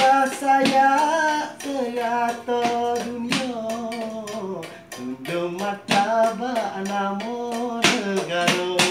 saya serata dunia tunduk mata ba namo negara